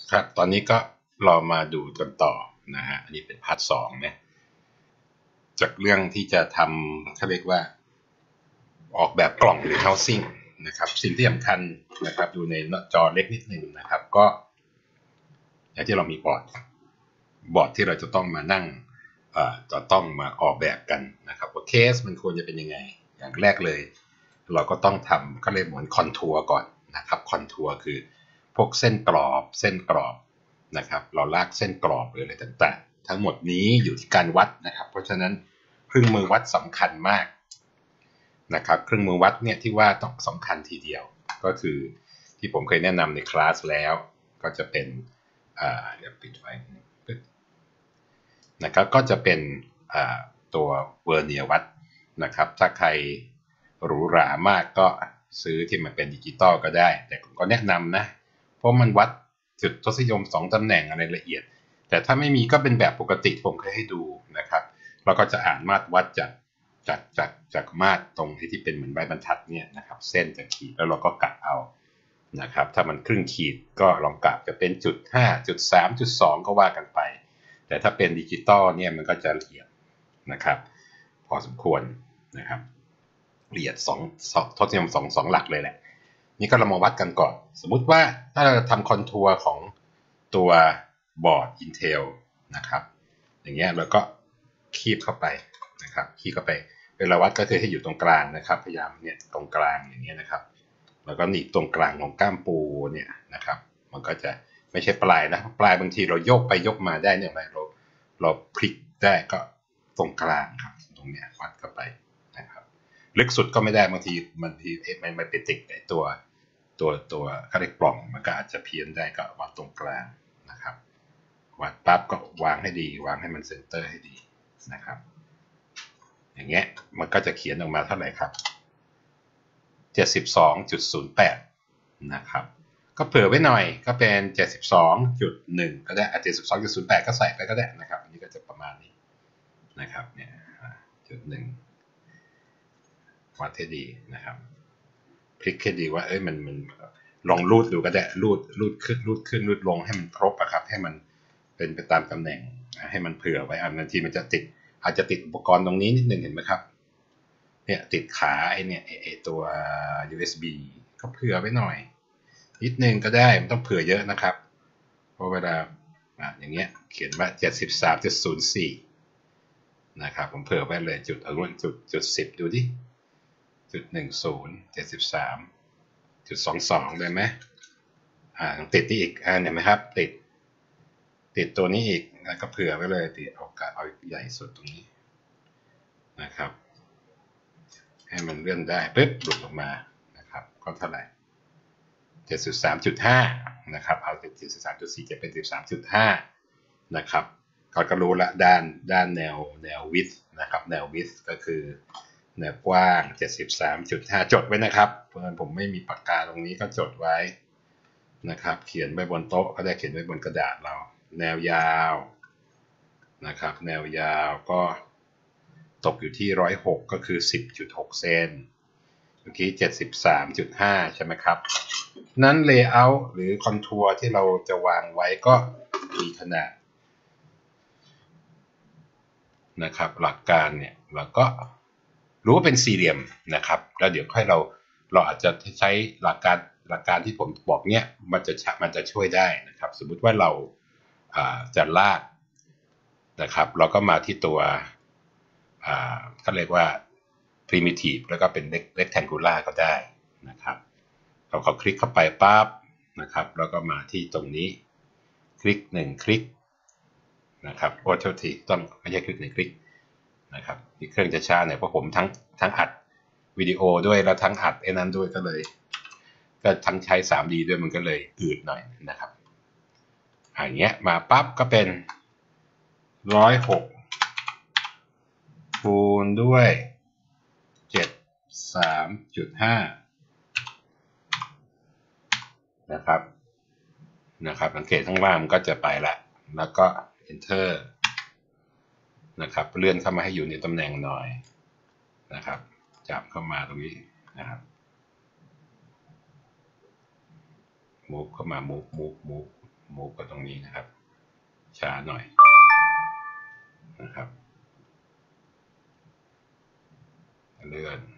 ครับตอนนี้ก็เรามาดูกันต่อนะฮะอันนี้เป็นพาร์ทสองนะจากเรื่องที่จะทำเขาเรียกว่าออกแบบกล่องหรือ housing นะครับสิ่งที่สำคัญนะครับดูในจอเล็กนิดนึงนะครับก็อย่างที่เรามีบอร์ดที่เราจะต้องมานั่งจะต้องมาออกแบบกันนะครับว่าเคสมันควรจะเป็นยังไงอย่างแรกเลยเราก็ต้องทำก็เลยเหมือนคอนทัวร์ก่อนนะครับคอนทัวร์คือพวกเส้นกรอบนะครับเราลากเส้นกรอบหรืออะไรต่างๆทั้งหมดนี้อยู่ที่การวัดนะครับเพราะฉะนั้นเครื่องมือวัดสำคัญมากนะครับเครื่องมือวัดเนี่ยที่ว่าต้องสำคัญทีเดียวก็คือที่ผมเคยแนะนำในคลาสแล้วก็จะเป็นเดี๋ยวปิดไว้นะครับก็จะเป็นตัวเวอร์เนียวัดนะครับถ้าใครหรูหรามากก็ซื้อที่มันเป็นดิจิตอลก็ได้แต่ผมก็แนะนำนะเพราะมันวัดจุดทศนิยม2ตำแหน่งอะไรละเอียดแต่ถ้าไม่มีก็เป็นแบบปกติผมเคยให้ดูนะครับเราก็จะอ่านมาตรวัดจากมาตรตรงที่เป็นเหมือนใบบรรทัดเนี่ยนะครับเส้นจะขีดแล้วเราก็กะเอานะครับถ้ามันครึ่งขีดก็ลองกะจะเป็นจุด5จุด3จุด2ก็ว่ากันไปแต่ถ้าเป็นดิจิตอลเนี่ยมันก็จะละเอียดนะครับพอสมควรนะครับละเอียดทศนิยมสองหลักเลยแหละนี่ก็เรามาวัดกันก่อนสมมุติว่าถ้าเราทำคอนทัวร์ของตัวบอร์ด Intel นะครับอย่างเงี้ยเราก็คีบเข้าไปนะครับคีบเข้าไปเวลาวัดก็คือให้อยู่ตรงกลางนะครับพยายามเนี่ยตรงกลางอย่างเงี้ยนะครับแล้วก็หนีบตรงกลางของก้ามปูเนี่ยนะครับมันก็จะไม่ใช่ปลายนะปลายบางทีเราโยกไปยกมาได้เนี่ยเราพลิกได้ก็ตรงกลางครับตรงเนี้ยวัดเข้าไปนะครับลึกสุดก็ไม่ได้บางทีมันไปติดในตัวเขาเรียกปล่องมันก็อาจจะเพี้ยนได้ก็วัดตรงกลางนะครับวัดปั๊บก็วางให้ดีวางให้มันเซนเตอร์ให้ดีนะครับอย่างเงี้ยมันก็จะเขียนออกมาเท่าไหร่ครับ72.08นะครับก็เผื่อไว้หน่อยก็เป็น 72.1 ก็ได้72.08 ก็ใส่ไปก็ได้นะครับอันนี้ก็จะประมาณนี้นะครับเนี่ยจุด1วัดให้ดีนะครับพลิกให้ดีว่ามันลองรูดดูก็ได้รูดขึ้นรูดลงให้มันครบอะครับให้มันเป็นไปตามตำแหน่งให้มันเผื่อไว้บางทีมันจะติดอาจจะติดอุปกรณ์ตรงนี้นิดนึงเห็นไหมครับเนี่ยติดขาเนี่ยตัว USB ก็เผื่อไว้หน่อยนิดนึงก็ได้ไม่ต้องเผื่อเยอะนะครับเพราะเวลาอย่างเงี้ยเขียนว่า 73.04 นะครับผมเผื่อไว้เลยจุด10ดูดิ.10 73.22ได้ไหมติดที่อีกเห็นไหมครับติดตัวนี้อีกแล้วก็เผื่อไว้เลยติดเอาใหญ่สุดตรงนี้นะครับให้มันเลื่อนได้ปึ๊บหลุดออกมานะครับก็เท่าไหร่ 73.5 นะครับเอาเป็น 73.4 จะเป็น 13.5 นะครับก็รู้ละด้านแนววิดนะครับแนววิดก็คือแนวกว้าง 73.5 จดไว้นะครับเพราะฉะนั้นผมไม่มีปากกาตรงนี้ก็จดไว้นะครับเขียนไว้บนโต๊ะก็ได้เขียนไว้บนกระดาษเราแนวยาวนะครับแนวยาวก็ตกอยู่ที่106ก็คือ 10.6 เซนเมื่อกี้ 73.5 ใช่ไหมครับนั้น layout หรือคอนทัวร์ที่เราจะวางไว้ก็มีขนาดนะครับหลักการเนี่ยเราก็รู้ว่าเป็นสี่เหลี่ยมนะครับแล้วเดี๋ยวค่อยเราอาจจะใช้หลักการที่ผมบอกเนี่ยมันจะช่วยได้นะครับสมมุติว่าเราจะลากนะครับเราก็มาที่ตัวเขาเรียกว่า primitive แล้วก็เป็น rectangular ก็ได้นะครับเราคลิกเข้าไปปั๊บนะครับแล้วก็มาที่ตรงนี้คลิก1คลิกนะครับโทษทีต้องไม่ใช่คลิก1คลิกนะครับที่เครื่องจะช้าเนี่ยเพราะผมทั้งอัดวิดีโอด้วยแล้วทั้งอัดนั้นด้วยก็เลยก็ทั้งใช้ 3D ด้วยมันก็เลยอืดหน่อยนะครับอย่างเงี้ยมาปั๊บก็เป็น106คูณด้วย73.5นะครับสังเกตข้างล่างมันก็จะไปละแล้วก็ enter นะครับเลื่อนเข้ามาให้อยู่ในตำแหน่งหน่อยนะครับจับเข้ามาตรงนี้นะครับmove เข้ามา move มูฟกับตรงนี้นะครับช้าหน่อยนะครับเลื่อน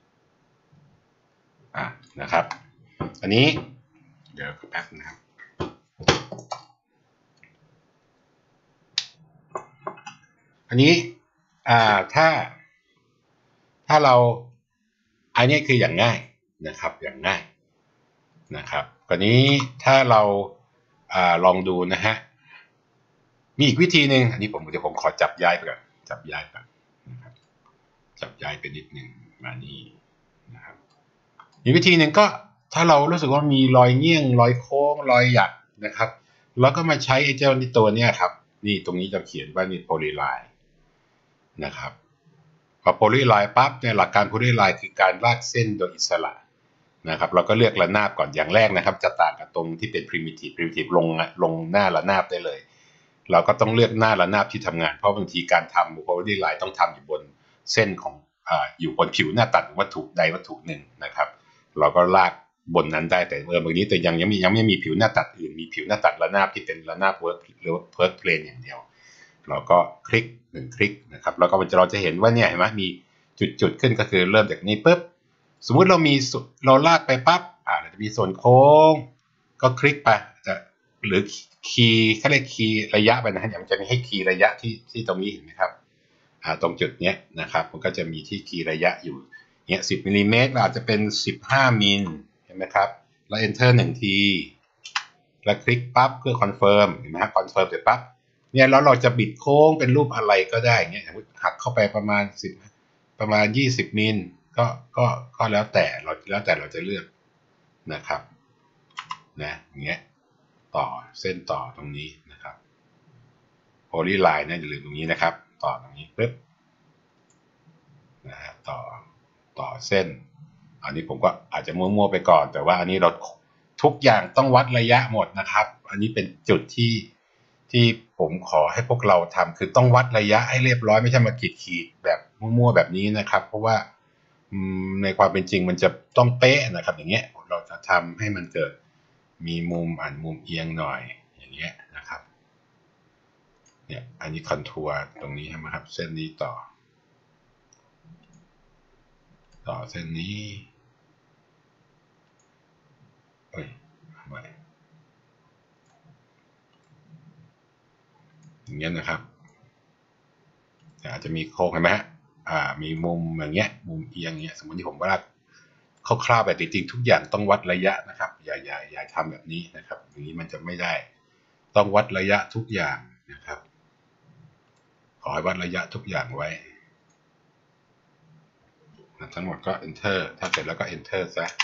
นะครับอันนี้เดี๋ยวแป๊บนะครับอันนี้ถ้าเราอันนี้คืออย่างง่ายนะครับอย่างง่ายนะครับคราวนี้ถ้าเราลองดูนะฮะมีอีกวิธีหนึ่งอันนี้เดี๋ยวผมขอจับย้ายไปก่อนจับย้ายไปนะครับจับย้ายไปนิดหนึ่งมานี่นะครับมีวิธีหนึ่งก็ถ้าเรารู้สึกว่ามีรอยเงี้ยงรอยโค้งรอยหยักนะครับแล้วก็มาใช้ไอ้เจ้าตัวเนี้ยครับนี่ตรงนี้จะเขียนว่านี่โพลีไลน์นะครับพอโพลีไลน์ปั๊บเนี่ยหลักการโพลีไลน์คือการลากเส้นโดยอิสระนะครับเราก็เลือกระนาบก่อนอย่างแรกนะครับจะต่างกับตรงที่เป็น primitive ลงหน้าระนาบได้เลยเราก็ต้องเลือกหน้าระนาบที่ทำงานเพราะบางทีการทำโพลีไลน์ต้องทำอยู่บนเส้นของอยู่บนผิวหน้าตัดวัตถุใดวัตถุหนึ่งนะครับเราก็ลากบนนั้นได้แต่บางทีแต่ยังไม่มีผิวหน้าตัดอื่นมีผิวหน้าตัดระนาบที่เป็นระนาบเวิร์กหรือเวิร์กเพลนอย่างเดียวเราก็คลิก1คลิกนะครับแล้วก็เราจะเห็นว่าเนี่ยเห็นไหมมีจุดขึ้นก็คือเริ่มจากนี้ปุ๊บสมมุติเราลากไปปั๊บเราจะมีส่วนโค้งก็คลิกไปหรือคีย์เขาเรียกคีย์ระยะไปนะฮะมันจะมีให้คีย์ระยะที่ตรงนี้เห็นไหมครับตรงจุดนี้นะครับมันก็จะมีที่คีย์ระยะอยู่เนี่ย10มิลลิเมตรอาจจะเป็น15มิลเห็นไหมครับแล้ว enter 1ทีแล้วคลิกปั๊บเพื่อ confirm เห็นไหมครับ confirm เสร็จปั๊บเนี่ยแล้วเราจะบิดโค้งเป็นรูปอะไรก็ได้เงี้ยหักเข้าไปประมาณ20มิลก็แล้วแต่เราจะเลือกนะครับนะอย่างเงี้ยต่อเส้นต่อตรงนี้นะครับโพลีไลน์นะอย่าลืมตรงนี้นะครับต่อตรงนี้ปึ๊บนะฮะต่อเส้นอันนี้ผมก็อาจจะมั่วๆไปก่อนแต่ว่าอันนี้เราทุกอย่างต้องวัดระยะหมดนะครับอันนี้เป็นจุดที่ผมขอให้พวกเราทำคือต้องวัดระยะให้เรียบร้อยไม่ใช่มาขีดแบบมั่วๆแบบนี้นะครับเพราะว่าในความเป็นจริงมันจะต้องเป๊ะนะครับอย่างเงี้ยเราจะทำให้มันเกิดมีมุมเอียงหน่อยอย่างเงี้ยนะครับเนี่ยอันนี้คอนทัวร์ตรงนี้ใช่ไหมครับเส้นนี้ต่อเส้นนี้อย่างเงี้ยนะครับอาจจะมีโค้งเห็นไหมฮะมีมุมอย่างเงี้ยมุมเอียงเงี้ยสมมติที่ผมว่าคร่าวๆแบบจริงๆทุกอย่างต้องวัดระยะนะครับอย่าทำแบบนี้นะครับอย่างนี้มันจะไม่ได้ต้องวัดระยะทุกอย่างนะครับขอให้วัดระยะทุกอย่างไว้ทั้งหมดก็ enter ถ้าเสร็จแล้วก็ enter ซะ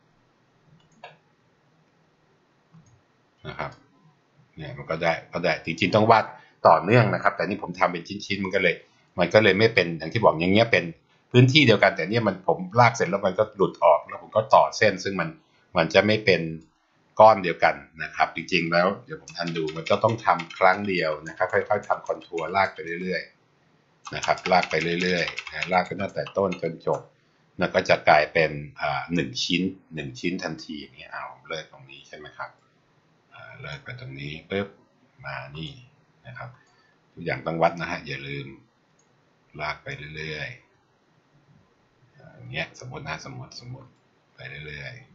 นะครับเนี่ยมันก็ได้จริงๆต้องวาดต่อเนื่องนะครับแต่นี่ผมทำเป็นชิ้นๆมันก็เลยไม่เป็นอย่างที่บอกอย่างเงี้ยเป็นพื้นที่เดียวกันแต่เนี่ยผมลากเสร็จแล้วมันก็หลุดออกแล้วผมก็ต่อเส้นซึ่งมันจะไม่เป็นก้อนเดียวกันนะครับจริงๆแล้วเดี๋ยวผมทันดูมันก็ต้องทำครั้งเดียวนะครับค่อยๆทำคอนทัวร์ลากไปเรื่อยๆนะครับลากไปเรื่อยๆนะลากไปตั้งแต่ต้นจนจบแล้วก็จะกลายเป็น1ชิ้นทันทีอย่างเงี้ยเลิกตรงนี้ใช่ไหมครับเลิกไปตรงนี้ปึ๊บมานี่นะครับทุกอย่างต้องวัดนะฮะอย่าลืมลากไปเรื่อยๆอย่างเงี้ยสมมติไปเรื่อยๆ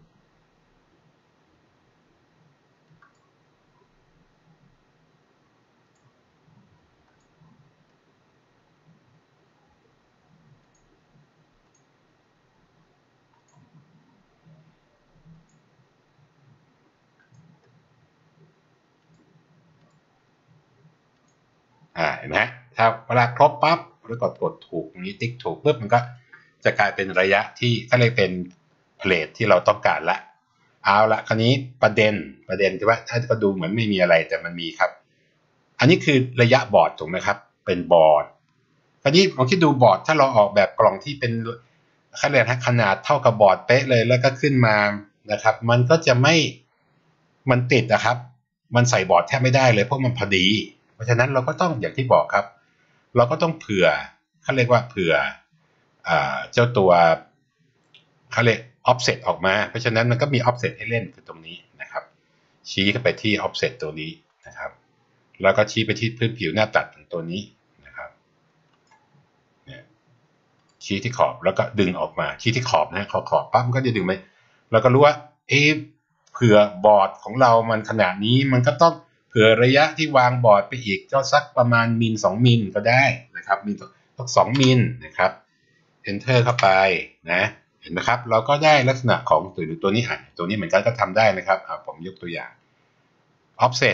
เห็นไหมถ้าเวลาครบปั๊บแล้วกดถูกนี้ติ๊กถูกปุ๊บมันก็จะกลายเป็นระยะที่ก็เลยเป็นเพลทที่เราต้องการละเอาละคราวนี้ประเด็นที่ว่าถ้าก็ดูเหมือนไม่มีอะไรแต่มันมีครับอันนี้คือระยะบอร์ดถูกไหมครับเป็นบอร์ดคราวนี้ลองคิดดูบอร์ดถ้าเราออกแบบกล่องที่เป็นขนาดเท่ากับบอร์ดเป๊ะเลยแล้วก็ขึ้นมานะครับมันก็จะไม่มันติดนะครับมันใส่บอร์ดแทบไม่ได้เลยเพราะมันพอดีเพราะฉะนั้นเราก็ต้องอย่างที่บอกครับเราก็ต้องเผื่อเขาเรียกว่าเผื่อเจ้าตัวเขาเรียก offset ออกมาเพราะฉะนั้นมันก็มี offset ให้เล่นคือตรงนี้นะครับชี้เข้าไปที่ offset ตัวนี้นะครับแล้วก็ชี้ไปที่พื้นผิวหน้าตัดของตัวนี้นะครับเนี่ยชี้ที่ขอบแล้วก็ดึงออกมาชี้ที่ขอบนะขอบปั๊บมันก็จะดึงไปแล้วก็รู้ว่าเผื่อบอร์ดของเรามันขนาดนี้มันก็ต้องเผื่อระยะที่วางบอร์ดไปอีกก็สักประมาณมิล2มิลก็ได้นะครับมิลสัก2มิลนะครับ enter เข้าไปนะเห็นไหมครับเราก็ได้ลักษณะของตัวนี้ตัวนี้เหมือนกันก็ทำได้นะครับผมยกตัวอย่าง offset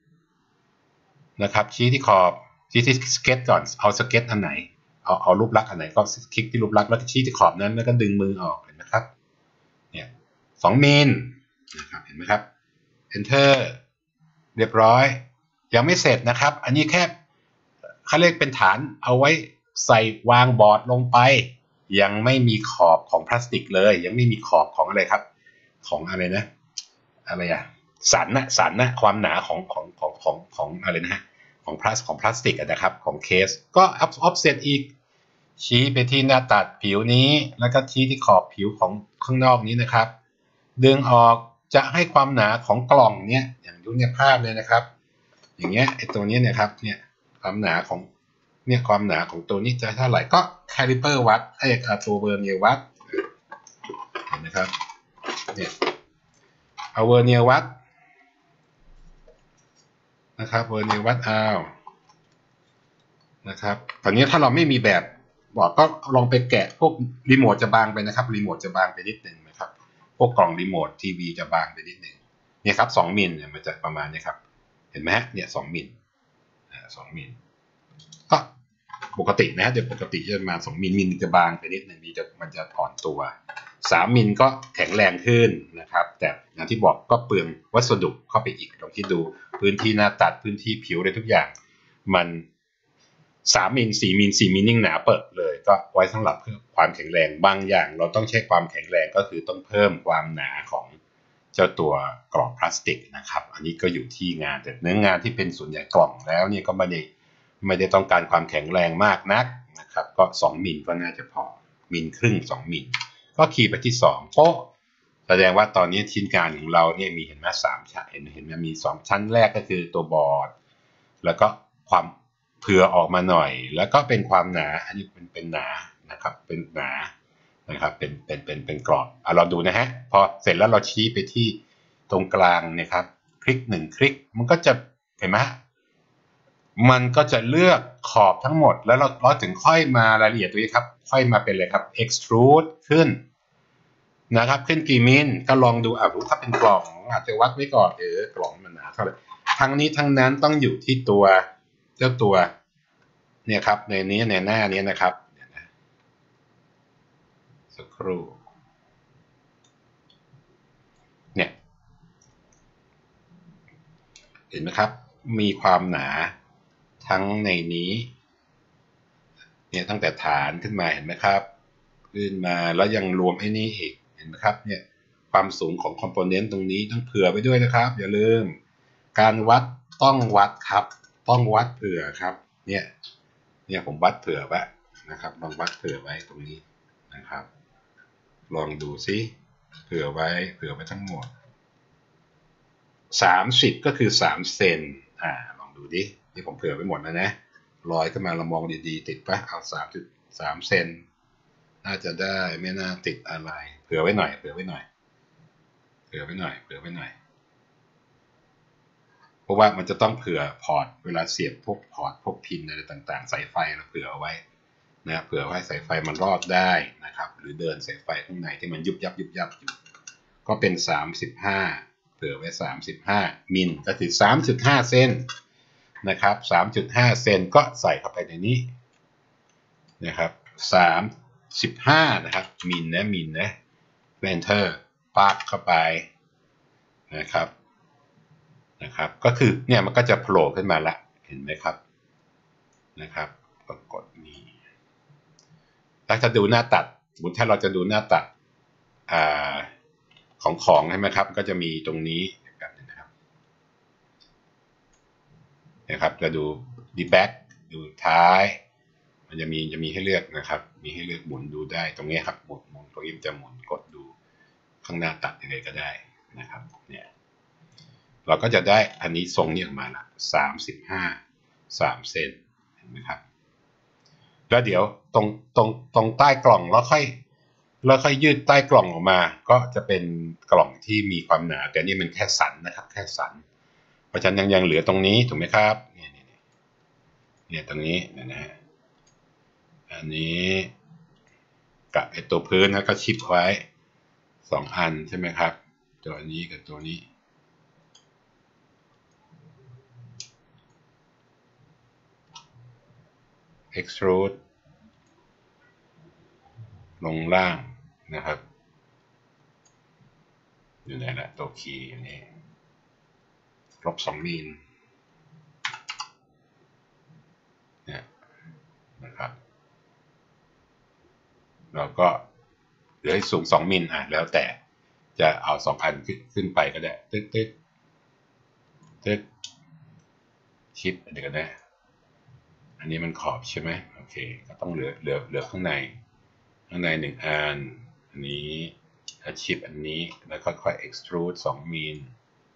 นะครับชี้ที่ขอบชี้ที่สเก็ตก่อนเอาสเก็ตอันไหนเอารูปลักษณ์อันไหนก็คลิกที่รูปลักษณ์แล้วชี้ที่ขอบนั้นแล้วก็ดึงมือออกเห็นไหมครับเนี่ย2มิลนะครับเห็นไหมครับ enter เรียบร้อยยังไม่เสร็จนะครับอันนี้แค่เขาเรียกเป็นฐานเอาไว้ใส่วางบอร์ดลงไปยังไม่มีขอบของพลาสติกเลยยังไม่มีขอบของอะไรครับของอะไรนะอะไรอะสันนะความหนาของอะไรนะฮะของพลาสติกนะครับของเคสก็offset อีกชี้ไปที่หน้าตัดผิวนี้แล้วก็ชี้ที่ขอบผิวของข้างนอกนี้นะครับดึงออกจะให้ความหนาของกล่องเนี้ยอย่างดูเนี่ยภาพเลยนะครับอย่างเงี้ยไอ้ตัวนี้เนี่ยครับเนี่ยความหนาของเนี่ยความหนาของตัวนี้จะเท่าไหร่ก็แคลิเปอร์วัดไอ้ตัวเวอร์เนียร์วัดเห็นไหมครับเนี่ยเอาเวอร์เนียร์วัดนะครับเวอร์เนียร์วัดเอานะครับตอนนี้ถ้าเราไม่มีแบบบอกก็ลองไปแกะพวกรีโมทจะบางไปนะครับรีโมทจะบางไปนิดนึงนะครับพวกกล่องรีโมททีวีจะบางไปนิดนึงเนี่ยครับ2มิลเนี่ยมันจะประมาณนี้ครับเห็นไหมฮะเนี่ย2มิล2มิลก็ปกตินะเดี๋ยวปกติจะมา2มิลจะบางไปนิดนึงมันจะอ่อนตัว3มิลก็แข็งแรงขึ้นนะครับแต่อย่างที่บอกก็เปลืองวัสดุเข้าไปอีกลองคิดดูพื้นที่หน้าตัดพื้นที่ผิวอะไรทุกอย่างมัน3มิล4มิล4มิลยิ่งหนาเปิดเลยก็ไว้สำหรับเพิ่มความแข็งแรงบางอย่างเราต้องใช้ความแข็งแรงก็คือต้องเพิ่มความหนาของเจ้าตัวกรอบพลาสติกนะครับอันนี้ก็อยู่ที่งานแต่เนื้องานที่เป็นส่วนใหญ่กล่องแล้วเนี่ยก็ไม่ได้ต้องการความแข็งแรงมากนักนะครับก็2มิลก็น่าจะพอมิลครึ่ง2มิลก็คีย์ไปที่2โป๊ะแสดงว่าตอนนี้ชิ้นงานของเราเนี่ยมีเห็นไหม3ชั้นเห็นไหมมี2ชั้นแรกก็คือตัวบอร์ดแล้วก็ความเผื่อออกมาหน่อยแล้วก็เป็นความหนาอันนี้เป็นหนานะครับเป็นหนานะครับเป็นกรอบเราดูนะฮะพอเสร็จแล้วเราชี้ไปที่ตรงกลางเนี่ยครับคลิก1คลิกมันก็จะเห็นไหมมันก็จะเลือกขอบทั้งหมดแล้วเราถึงค่อยมารายละเอียดตัวนี้ครับค่อยมาเป็นเลยครับ extrude ขึ้นนะครับขึ้นกี่มิลก็ลองดูถ้าเป็นกล่องอาจจะวัดไว้ก่อนกล่องมันหนาเท่าไหร่ทั้งนี้ทั้งนั้นต้องอยู่ที่ตัวเจ้าตัวเนี่ยครับในหน้านี้นะครับสักครู่เนี่ยเห็นไหมครับมีความหนาทั้งในนี้เนี่ยตั้งแต่ฐานขึ้นมาเห็นไหมครับขึ้นมาแล้วยังรวมไอ้นี่อีกเห็นไหมครับเนี่ยความสูงของคอมโพเนนต์ตรงนี้ต้องเผื่อไปด้วยนะครับอย่าลืมการวัดต้องวัดครับต้องวัดเผื่อครับเนี่ยผมวัดเผื่อไว้นะครับลองวัดเผื่อไว้ตรงนี้นะครับลองดูซิเผื่อไว้ทั้งหมด30ก็คือ3เซนลองดูดินี่ผมเผื่อไว้หมดแล้วนะลอยขึ้นมาเรามองดีๆติดปะเอา3.3เซนน่าจะได้ไม่น่าติดอะไรเผื่อไว้หน่อยเพราะว่ามันจะต้องเผื่อพอร์ตเวลาเสียบพวกพอร์ตพวกพินอะไรต่างๆสายไฟเราเผื่อเอาไว้นะเผื่อไว้สายไฟมันรอดได้นะครับหรือเดินสายไฟข้างในที่มันยุบยับอยู่ก็เป็น35เผื่อไว้35มิลก็คือ 3.5 เซนนะครับ 3.5 เซนก็ใส่เข้าไปในนี้นะครับ35นะครับมิลนะEnter ปักเข้าไปนะครับก็คือเนี่ยมันก็จะโผล่ขึ้นมาละเห็นไหมครับนะครับกดนี้ถ้าจะดูหน้าตัดสมมติถ้าเราจะดูหน้าตัดของใช่ไหมครับก็จะมีตรงนี้แบบนี้นะครับจะดูดีแบ็กดูท้ายมันจะมีให้เลือกนะครับมีให้เลือกหมุนดูได้ตรงนี้ครับหมุนตรงนี้จะหมุนกดดูข้างหน้าตัดยังไงก็ได้นะครับเนี่ยเราก็จะได้อันนี้ทรงนี้ออกมาละ3 เซนเห็นไหมครับแล้วเดี๋ยวตรงใต้กล่องแล้วค่อยยืดใต้กล่องออกมาก็จะเป็นกล่องที่มีความหนาแต่นี่มันแค่สันนะครับแค่สันเพราะฉะนั้นยังเหลือตรงนี้ถูกไหมครับเนี่ยตรงนี้นะฮะอันนี้กับไอตัวพื้นแล้วก็ชิปไว้2 อันใช่ไหมครับตัวนี้กับตัวนี้extrude ลงล่างนะครับอยู่ไหนละตัวคีย์อันนี้-2 มิลเนี่ยนะครับเราก็เหลือให้สูง2 มิลแล้วแต่จะเอา2 อันขึ้นไปก็ได้ตึ๊กชิปอันนี้ก็ได้อันนี้มันขอบใช่ไหมโอเคก็ต้องเหลือข้างใน1 อันอันนี้ชิปอันนี้แล้วค่อยๆ extrude 2 มิล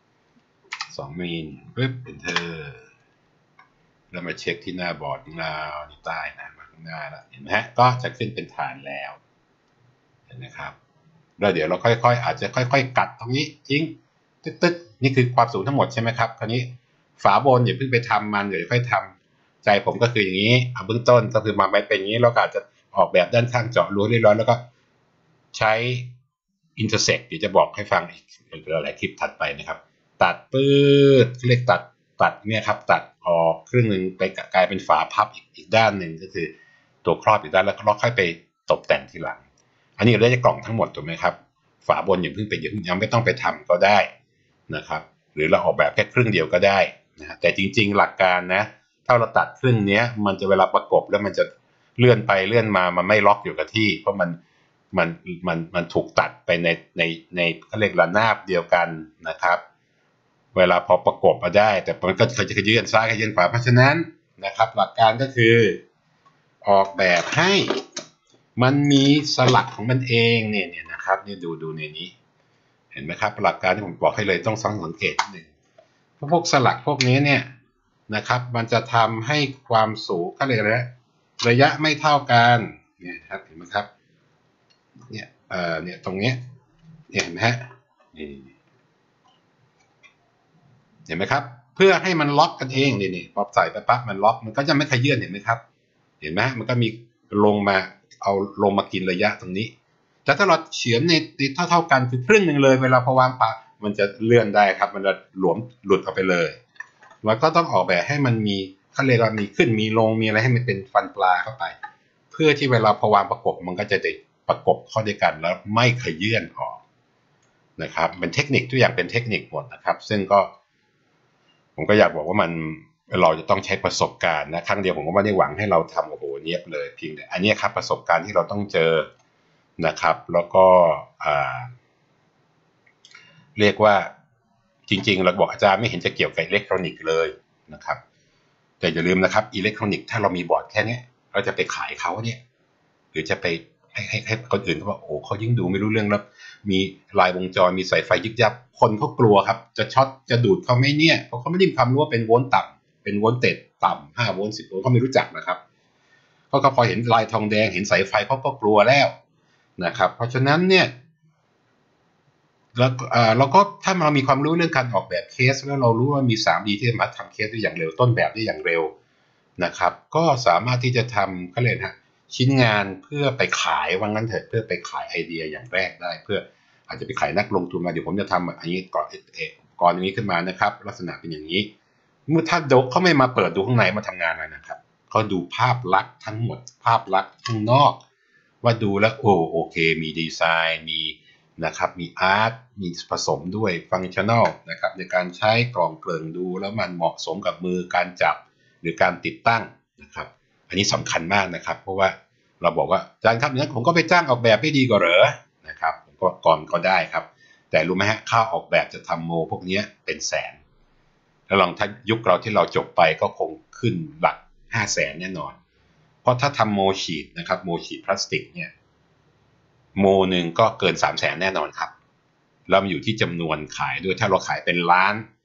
ปึ๊บ enter แล้วมาเช็คที่หน้าบอร์ดของเราที่ใต้นะมาข้างหน้าแล้วเห็นไหมฮะก็จะขึ้นเป็นฐานแล้วเห็นไหมครับแล้วเดี๋ยวเราอาจจะค่อยๆกัดตรงนี้ทิ้งตึ๊กนี่คือความสูงทั้งหมดใช่ไหมครับคราวนี้ฝาบนอย่าเพิ่งไปทำมันเดี๋ยวค่อยทำใจผมก็คืออย่างนี้เอาเบื้องต้นก็คือมาไม่เป็นอย่างนี้เราอาจจะออกแบบด้านข้างเจาะรูเรียบร้อยแล้วก็ใช้ intersect เดี๋ยวจะบอกให้ฟังอีกหลายคลิปถัดไปนะครับตัดปื้ดเรียกตัดเนี่ยครับตัดออกครึ่งหนึ่งไปกลายเป็นฝาพับอีกด้านหนึ่งก็คือตัวครอบอีกด้านแล้วก็ค่อยไปตกแต่งทีหลังอันนี้เราได้กล่องทั้งหมดถูกไหมครับฝาบนอย่าเพิ่งไปยังไม่ต้องไปทำก็ได้นะครับหรือเราออกแบบแค่ครึ่งเดียวก็ได้นะแต่จริงๆหลักการนะถ้าเราตัดครึ่งนี้มันจะเวลาประกบแล้วมันจะเลื่อนไปเลื่อนมามันไม่ล็อกอยู่กับที่เพราะมันถูกตัดไปในเขาเรียกระนาบเดียวกันนะครับเวลาพอประกบมาได้แต่มันก็จะขยื่นซ้ายขยื่นขวาเพราะฉะนั้นนะครับหลักการก็คือออกแบบให้มันมีสลักของมันเองเนี่ยนะครับนี่ดูในนี้เห็นไหมครับหลักการที่ผมบอกให้เลยต้องสังเกตนิดนึงพวกสลักพวกนี้เนี่ยนะครับมันจะทำให้ความสูงเขาเรียกอะไรระยะไม่เท่ากันเนี่ยครับเห็นไหมครับเนี่ยตรงเนี้ยเห็นไหมฮะนี่เห็นไหมครับเพื่อให้มันล็อกกันเองนี่พอใส่ไปปั๊บมันล็อกมันก็จะไม่ขยื่นเห็นไหมครับเห็นไหมมันก็มีลงมากินระยะตรงนี้แต่ถ้าเราเฉือนในเท่ากันคือครึ่งหนึ่งเลยเวลาพอวางปะมันจะเลื่อนได้ครับมันจะหลุดออกไปเลยแล้วก็ต้องออกแบบให้มันมีเขาเรียกว่ามีขึ้นมีลงมีอะไรให้มันเป็นฟันปลาเข้าไปเพื่อที่เวลาพอวางประกบมันก็จะได้ประกบเข้าด้วยกันแล้วไม่ขยื่นออกนะครับเป็นเทคนิคทุกอย่างเป็นเทคนิคหมดนะครับซึ่งก็ผมก็อยากบอกว่าเราจะต้องใช้ประสบการณ์นะครั้งเดียวผมก็ไม่ได้หวังให้เราทำโอ้โหเนียบเลยเพียงแต่อันนี้ครับประสบการณ์ที่เราต้องเจอนะครับแล้วก็เรียกว่าจริงๆเราบอกอาจารย์ไม่เห็นจะเกี่ยวกับอิเล็กทรอนิกส์เลยนะครับแต่อย่าลืมนะครับอิเล็กทรอนิกส์ถ้าเรามีบอร์ดแค่นี้เราจะไปขายเขาเนี่ยหรือจะไปให้คนอื่นเขาบอกโอ้เขายิ่งดูไม่รู้เรื่องแล้วมีลายวงจรมีสายไฟยึกยับคนเขากลัวครับจะช็อตจะดูดเขาไม่เนี่ยเพราะเขาไม่ได้มีความรู้ว่าเป็นโวลต์ต่ำเป็นโวลต์เต็ดต่ำ5 โวลต์10 โวลต์เขาไม่รู้จักนะครับเขาก็พอเห็นลายทองแดงเห็นสายไฟเขาก็กลัวแล้วนะครับเพราะฉะนั้นเนี่ยแล้วก็ถ้าเรามีความรู้เรื่องการออกแบบเคสแล้วเรารู้ว่ามี 3D ที่สามารถทำเคสได้อย่างเร็วต้นแบบได้อย่างเร็วนะครับก็สามารถที่จะทำก็เลยนะชิ้นงานเพื่อไปขายว่างั้นเถอะเพื่อไปขายไอเดียอย่างแรกได้เพื่ออาจจะไปขายนักลงทุนมาเดี๋ยวผมจะทำอันนี้ก่อนอย่างนี้ขึ้นมานะครับลักษณะเป็นอย่างนี้เมื่อถ้าเขาไม่มาเปิดดูข้างในมาทำงานอะไรนะครับเขาดูภาพลักษณ์ทั้งหมดภาพลักษณ์ข้างนอกว่าดูแล้วโอเคมีดีไซน์มีนะครับมีอาร์ตมีผสมด้วยฟังก์ชันแนลนะครับในการใช้กล่องเกลื่อนดูแล้วมันเหมาะสมกับมือการจับหรือการติดตั้งนะครับอันนี้สำคัญมากนะครับเพราะว่าเราบอกว่าอาจารย์ครับงั้นผมก็ไปจ้างออกแบบให้ดีกว่าเหรอนะครับผมก็ก่อนก็ได้ครับแต่รู้ไหมฮะค่าออกแบบจะทำโมพวกนี้เป็นแสนแล้วลองถ้ายุคเราที่เราจบไปก็คงขึ้นหลัก500,000แน่นอนเพราะถ้าทำโมชีทนะครับโมชีทพลาสติกเนี่ยโมหนึ่งก็เกิน300,000แน่นอนครับแล้วมันอยู่ที่จำนวนขายด้วยถ้าเราขายเป็นล้าน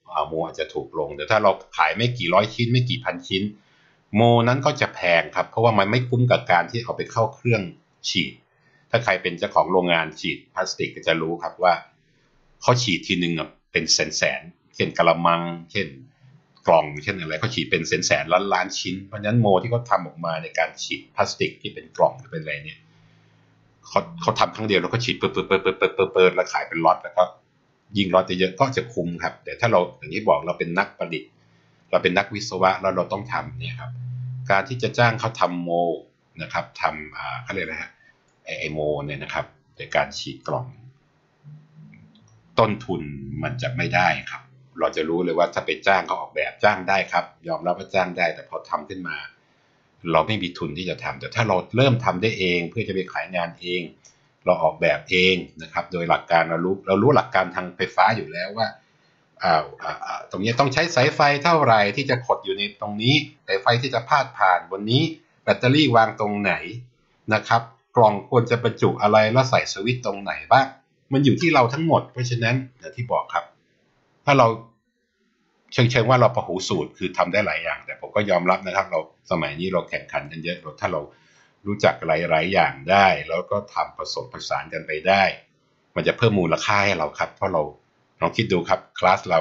โมอาจจะถูกลงแต่ถ้าเราขายไม่กี่ร้อยชิ้นไม่กี่พันชิ้นโมนั้นก็จะแพงครับเพราะว่ามันไม่คุ้มกับการที่เอาไปเข้าเครื่องฉีดถ้าใครเป็นเจ้าของโรงงานฉีดพลาสติกก็จะรู้ครับว่าเขาฉีดทีนึงเป็นแสนเช่นกระมังเช่นกล่องเช่นอะไรเขาฉีดเป็นแสนล้านชิ้นเพราะฉะนั้นโมที่เขาทำออกมาในการฉีดพลาสติกที่เป็นกล่องหรือเป็นอะไรเนี่ยเขาทำครั้งเดียวแล้วก็ฉีดเปิดแล้วขายเป็นล็อตแล้วก็ยิ่งล็อตเยอะก็จะคุ้มครับแต่ถ้าเราอย่างที่บอกเราเป็นนักประดิษฐ์เราเป็นนักวิศวะแล้วเราต้องทำเนี่ยครับการที่จะจ้างเขาทำโมนะครับทำเขาเรียกอะไรฮะไอโมเนี่ยนะครับในการฉีดกล่องต้นทุนมันจะไม่ได้ครับเราจะรู้เลยว่าถ้าไปจ้างเขาออกแบบจ้างได้ครับยอมรับว่าจ้างได้แต่พอทำขึ้นมาเราไม่มีทุนที่จะทำแต่ถ้าเราเริ่มทำได้เองเพื่อจะไปขายงานเองเราออกแบบเองนะครับโดยหลักการเรารู้หลักการทางไฟฟ้าอยู่แล้วว่าตรงนี้ต้องใช้สายไฟเท่าไหร่ที่จะขดอยู่ในตรงนี้สายไฟที่จะพาดผ่านบนนี้แบตเตอรี่วางตรงไหนนะครับกล่องควรจะบรรจุอะไรแล้วใส่สวิตช์ตรงไหนบ้างมันอยู่ที่เราทั้งหมดเพราะฉะนั้นอย่างที่บอกครับถ้าเราเชิงว่าเราประหูสูตรคือทำได้หลายอย่างแต่ผมก็ยอมรับนะครับเราสมัยนี้เราแข่งขันกันเยอะถ้าเรารู้จักหลายอย่างได้แล้วก็ทำผสมผสานกันไปได้มันจะเพิ่มมูลค่าให้เราครับเพราะเราลองคิดดูครับคลาสเรา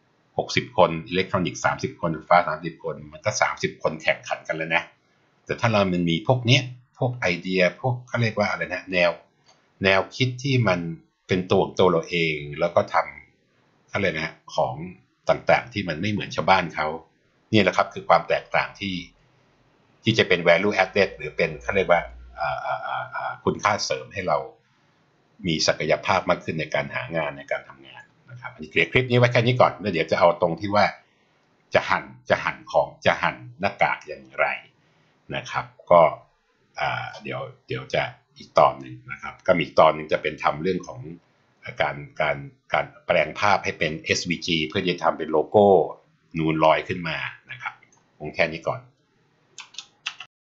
60คนอิเล็กทรอนิกส์30คนไฟฟ้า30คนมันก็30คนแข่งขันกันแล้วนะแต่ถ้าเรามันมีพวกเนี้ยพวกไอเดียพวกเขาเรียกว่าอะไรนะแนวคิดที่มันเป็นตัวเราเองแล้วก็ทำอะไรนะของต่างๆที่มันไม่เหมือนชาวบ้านเขานี่แหละครับคือความแตกต่างที่จะเป็น value added หรือเป็นเขาเรียกว่าคุณค่าเสริมให้เรามีศักยภาพมากขึ้นในการหางานในการทำงานนะครับอันนี้เคลียร์คลิปนี้ไว้แค่นี้ก่อนแล้วเดี๋ยวจะเอาตรงที่ว่าจะหั่นหน้ากากอย่างไรนะครับก็เดี๋ยวจะอีกตอนหนึ่งนะครับก็มีอีกตอนหนึ่งจะเป็นทำเรื่องของการแปลงภาพให้เป็น SVG เพื่อจะทำเป็นโลโก้นูนลอยขึ้นมานะครับคงแค่นี้ก่อน